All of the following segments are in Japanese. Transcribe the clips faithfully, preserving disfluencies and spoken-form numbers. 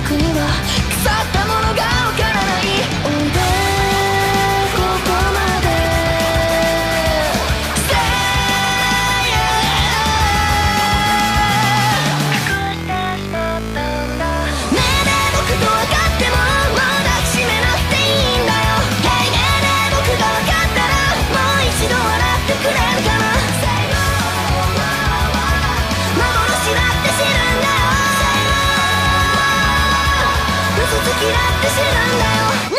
僕には腐ったものがわからない。おいでここまで Stay ねえねえ僕と分かってももう抱きしめなくていいんだよ。 Hey ねえねえ僕が分かったらもう一度笑ってくれるかな。幻だって知るんだよ。嘘つきだって知るんだよね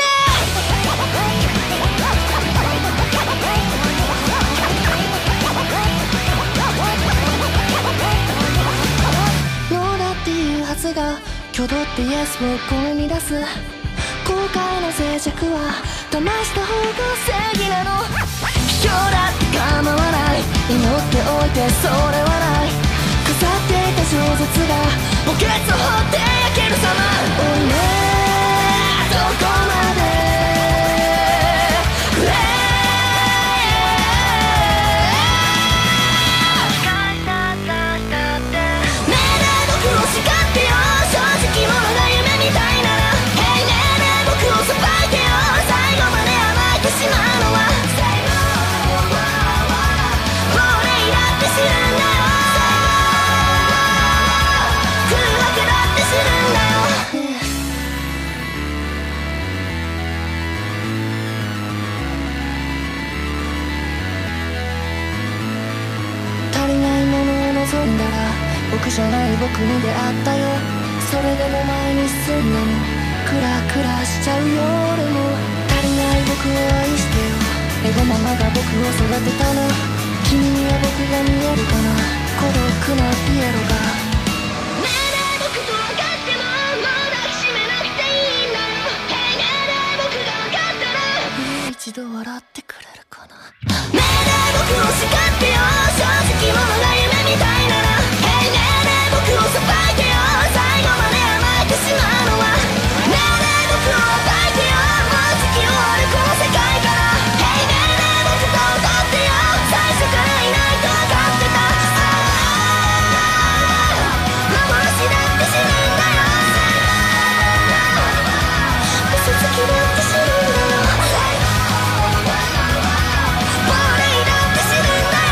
え。ノーだっていうはずが挙動ってイエスを声に出す。後悔の静寂は騙した方が正義なの。卑怯だって構わない。祈っておいてそれはない。飾っていた小説が墓穴を掘って焼ける様。おいねどこまでねえねえ僕を叱ってよ。正直者が夢みたいなら Hey ねえねえ僕をさばいてよ。最後まで甘えてしまうのは亡霊だって知るんだよ。来るわけだって知るんだよ。足りないものを望んだら僕じゃない僕に出会ったよ。それでも前に進んだの。クラクラしちゃう夜も足りない僕を愛してよ。エゴママが僕を育てたの。君には僕が見えるかな。孤独なピエロがねえねえ僕と分かってももう抱きしめなくていいんだよ。Hey ねえねえ僕が分かったらもう一度笑ってくれるかな。ねえねえ僕を叱ってよ。正直者が夢みたいなら Hey ねえねえ僕をさばいてよ。最後まで甘えてしまうのはねえねえ僕を暴いてよ。もうつき終わるこの世界から Hey ねえねえ僕と踊ってよ。最初からいないと分かってた。幻だって知るんだよ。嘘つきだって知るんだよ。亡霊だって知るんだよ。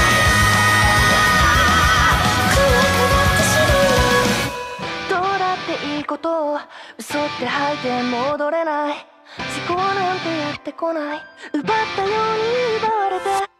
空白だって知るんだよ。どうだっていいことを嘘って吐いて戻れない。思考なんてやってこない。奪ったように奪われて